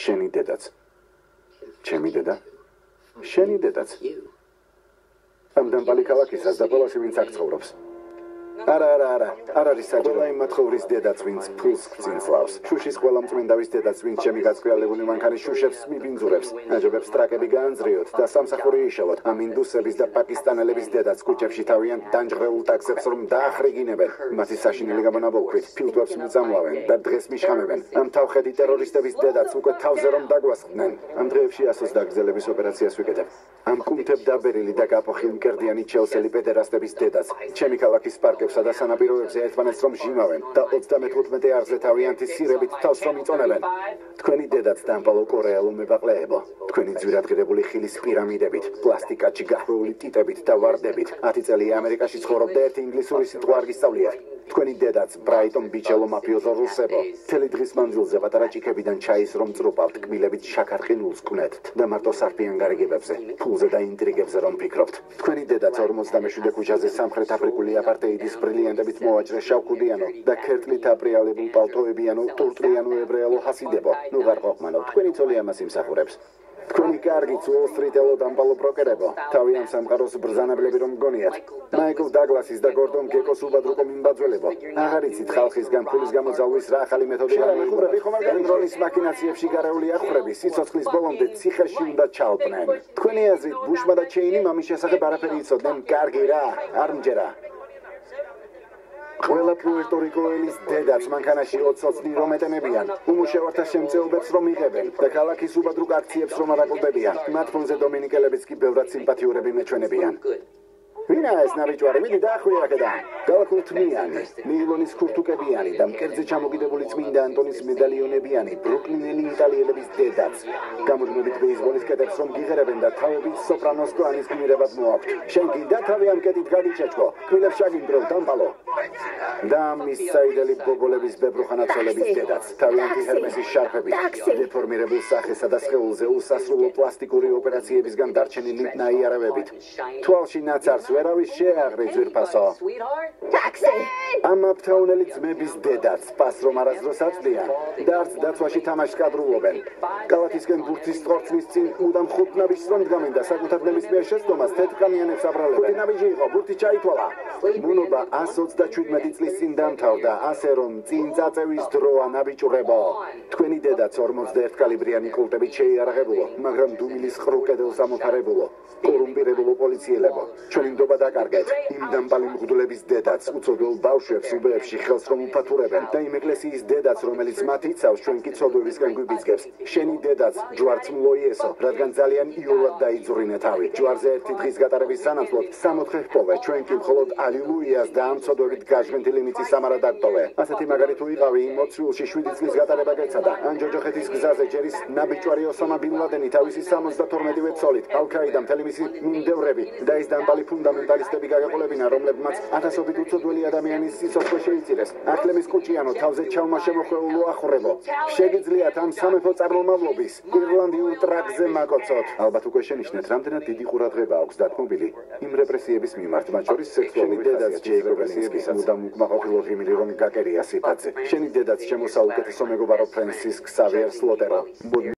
შენი დედაც. ჩემი დედა? შენი დედაც. ამ დამპალი ქალაქისას და ყველასი ვინც აქ ცხოვრობს. არა, არ არის საჭირო იმ მათხოვრის დედაც, ვინც ფულს გწინსლავს. შუშის ყველა მწმინდავის დედაც, ვინც ჩემი გაწყვიალებული მანქანის შუშებს მიბინძურებს, ნაჯობებს ტრაკები გაანძრიოთ და სამსახური იშოვოთ. ამ ინდუსების და პაკისტანელების დედაც კუჭებში თავიანთ დანჯღრეულ ტაქსებს რომ დაახრიგინებენ, მათი საშინელი გამონაბოლქვით ფილტვებს მიწამლავენ და დღეს მიშხამებენ. ამ თავხედი ტერორისტების დედაც უკვე თავზე რომ დაგვასხდნენ. ამ დღეებში ასოს დაგრძელების ოპერაციას ვიკეთებ. ამ კუნთებ დაბერილი და გაპოხილ მკერდიანი ჩელსელი პედერასტების დედაც, ჩემი ქალაქის პარკებსა და სანაპიროებზე ერთმანეთს რომ ჟიმავენ და 35 არზე თავიანთი სირებით თავს რომ იწონებენ. თქვენი დედაც დამპალო კორეალო მებაყლეებო. თქვენი ძვირადღირებული ხილის პირამიდებით, პლასტიკატში გახვეული ტიტებით და ვარდებით. 10 წელი ამერიკაში ცხოვრობდა ერთი ინგლისური სიტყვა არ გისწავლიათ. თქვენი დედაც ბრაიტონ ბიჩელო მაფიოზო რუსებო. მთელი დღის მანძილზე პატარა ჭიქებიდან ჩაის რომ წრუპავთ, კბილებით შაქარ-ყინულს გკვნეთთ და მარტო სარფიან გარიგებებზე, ფულზე და ინტრიგებზე რომ ფიქრობთ. თქვენი დედაც 47 ქუჩაზე სამხრეთ აფრიკული აპარტეიდის ბრილიანტებით მოვაჭრე შავქუდიანო და ქერტლით აპრიალებულ პალტოებიანო ტურტრიანო ებრაელო ჰასიდებო. ნუ ვარ ყოყმანო, თქვენი ცოლი ამას იმსახურებს. თქვენი კარგი უოლ-სტრიტელო დამპალო ბროკერებო, თავი ამ სამყაროს ბრძანებლები რომ გგონიათ. მაიკლ დაგლასის და გორდონ გეკოს უბადრუკო მიმბაძველებო. აღარ იცით ხალხისგან ფულის გამოძალვის რა ახალი მეთოდი გამიხურები ხომ არ ენდრონის მაქინაციებში გარეული ახრები, სიცოცხლის ბოლომდე ციხეში უნდა ჩაოყვნენ. თქვენი აზრით ბუშმა და ჩეინი მამის შესახებ არაფერი იცოდნენ? კარგი რა, არ მჯერა. ყველა პუერტო-რიკოელის დედაც მანქანაში 20 რომ ეტენებიან, უმუშევართა შემწეობებს რომ იღებენ და ქალაქის უბადრუკ აქციებს რომ არაკლდებიან. მათ ფონზე დომინიკელებიც კი ბევრად სიმპათიურები მეჩვენებიან. ვინაა ეს ნაბიჯვარი? მიდი დაახვია აქედან. გალაკულთმიანი, ნილონის ქურთუკებიანი და მკერდზე ჩამოგიდებული წმინდა ანტონის მედალიონებიანი ბრუკლინელი იტალიელების დედაც. გამუდმებით ბეისბოლის კედებს რომ გიღერებენ და თავებით სოპრანოს კლანის გმირებად მოაქვთ. შენ კიდე თავი ამ კედით გადიჩეჩქო, კბილებს შაგიმდრო დამპალო. და მის საიდელი ბობოლების ბებრუხანაცოლების დედაც, თავიანთი ჰერმესის შარფებით, დეფორმირებულ სახესა და სხეულზე უსასრულო პლასტიკური ოპერაციებისგან დარჩენილი ნაიარევებით. თვალში ნაცარს ვერავის შეაღრე ძვირფასო. ამ აფთაუნელი ძმების დედაც, პას რომ არასდროს აწვდიან, დარც დაცვაში თამაშს კადრულობენ. კალათისკენ ბურთის წყორცნის წინ მუდამ 5 ნაბიჯს რომ დგამენ და საკუთარ ნებისმიერ შეცდომას თეთრკანიანებს აბრალებენ. 5 ნაბიჯი იყო, ბურთი ჩაითვალა. ბუნობა 127 წლის წინ დამთავრდა, ასე რომ წინ წაწევის დროა ნაბიჯურებო. თქვენი დედაც 41 კალიბრიანი კულტებით შეიარაღებულო, მაგრამ დუმილის ყრუ კედელს ამოფარებულო. კორუმპირებულო პოლიციელებო, ჩვენი ნდობა დაკარგეთ. იმ დამპალი მღვდლების დედაც, უცოდველ ბავშვებს უბეებში ხელს რომ უფათურებენ და იმ ეკლესიის დედაც, რომელიც მათ იცავს, ჩვენ კი ცოდვებისგან გვიბიძგებს. შენი დედაც ჯვარც მლოიესო, რადგან ძალიან იოლად დაიძვრინე თავი. ჯვარზე ერთი დღის გატარების სანაცვლოდ 60 ჰპოვე, ჩვენ კი მხოლოდ ალილუიას და ამ ცოდვებით გაჟღენთილი მიწის სამარა დაგტოვე. ასეთი მაგარი თუ იყავი, იმ მოცვილში 7 წლის გატარება გეცადა. ან ჯოჯოხეთის გზაზე ჯერის ნაბიჯვარი ოსამა ბინ ლადენი თავისი 72-ვე ცოლით, ალ-ქაიდა მთელი მისი მიმდევრები და ის დამპალი ფუნდამენტალისტები გაგეყოლებინა, რომლებმაც ათასობით უცოდველი ადამიანის სიცოცხლე შეიწირეს. აკლემის კუჭიანო, თავზე ჩალმა შემოხვეულო ახურებო. შეგიძლიათ ამ სამეფო წარმომავლობის ირლანდიურ ტრაკზე მაკოცოთ. ალბათ უკვე შენიშნეთ, რამდენად დიდი ყურადღება აქვს დათმობილი იმ რეპრესიების მიმართ, მათ შორის სექსუალური დედაც ჯეიკობესის მუდამ უკმაყოფილო ღიმილი რომ გაკერია სიფაძე. შენი დედაც ჩემო საუკეთესო მეგობარო ფრენსის ქსავიერ სლოტერო.